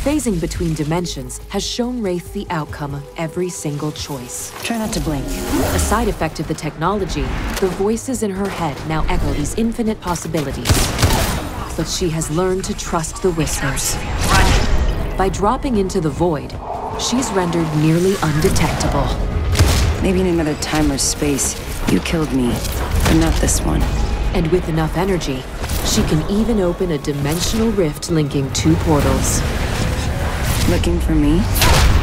Phasing between dimensions has shown Wraith the outcome of every single choice. Try not to blink. A side effect of the technology, the voices in her head now echo these infinite possibilities. But she has learned to trust the whispers. By dropping into the void, she's rendered nearly undetectable. Maybe in another time or space, you killed me, but not this one. And with enough energy, she can even open a dimensional rift linking two portals. Looking for me?